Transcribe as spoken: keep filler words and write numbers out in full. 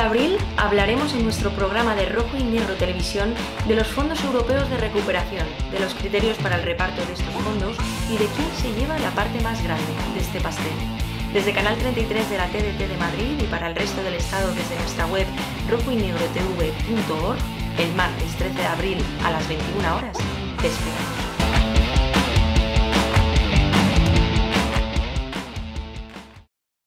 de abril hablaremos en nuestro programa de Rojo y Negro Televisión de los fondos europeos de recuperación, de los criterios para el reparto de estos fondos y de quién se lleva la parte más grande de este pastel. Desde Canal treinta y tres de la T D T de Madrid y para el resto del Estado desde nuestra web rojo y negro t v punto org, el martes trece de abril a las veintiuna horas, te esperamos.